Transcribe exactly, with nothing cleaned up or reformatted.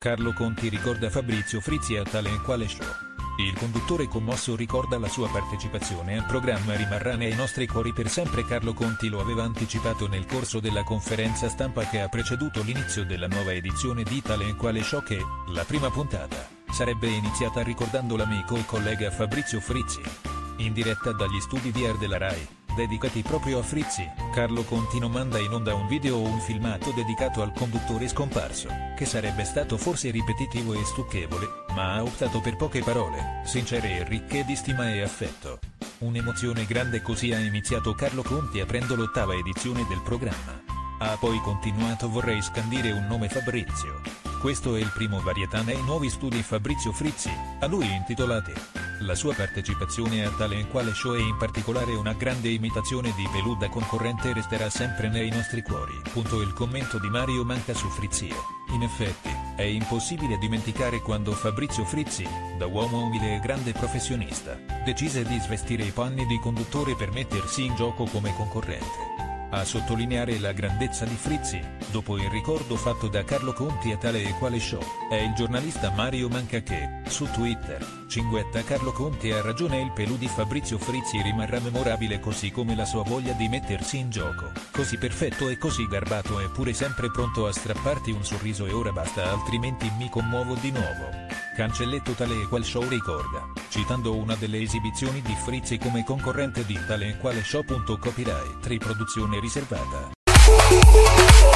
Carlo Conti ricorda Fabrizio Frizzi a tale e quale show. Il conduttore commosso ricorda la sua partecipazione al programma Rimarrà nei nostri cuori per sempre. Carlo Conti lo aveva anticipato nel corso della conferenza stampa che ha preceduto l'inizio della nuova edizione di Tale e Quale Show che, la prima puntata, sarebbe iniziata ricordando l'amico e collega Fabrizio Frizzi. In diretta dagli studi V R della Rai, dedicati proprio a Frizzi, Carlo Conti non manda in onda un video o un filmato dedicato al conduttore scomparso, che sarebbe stato forse ripetitivo e stucchevole, ma ha optato per poche parole, sincere e ricche di stima e affetto. Un'emozione grande, così ha iniziato Carlo Conti aprendo l'ottava edizione del programma. Ha poi continuato: vorrei scandire un nome, Fabrizio. Questo è il primo varietà nei nuovi studi Fabrizio Frizzi, a lui intitolati. La sua partecipazione a Tale e Quale Show e in particolare una grande imitazione di Pelù da concorrente resterà sempre nei nostri cuori. Punto. Il commento di Mario Manca su Frizzio. In effetti, è impossibile dimenticare quando Fabrizio Frizzi, da uomo umile e grande professionista, decise di svestire i panni di conduttore per mettersi in gioco come concorrente. A sottolineare la grandezza di Frizzi, dopo il ricordo fatto da Carlo Conti a Tale e Quale Show, è il giornalista Mario Manca che, su Twitter, cinguetta: Carlo Conti ha ragione, il Pelù di Fabrizio Frizzi rimarrà memorabile così come la sua voglia di mettersi in gioco, così perfetto e così garbato, eppure sempre pronto a strapparti un sorriso, e ora basta altrimenti mi commuovo di nuovo. Cancelletto. Tale e Qual Show ricorda, citando una delle esibizioni di Frizzi come concorrente di Tale e Quale Show. Copyright Riproduzione riservata.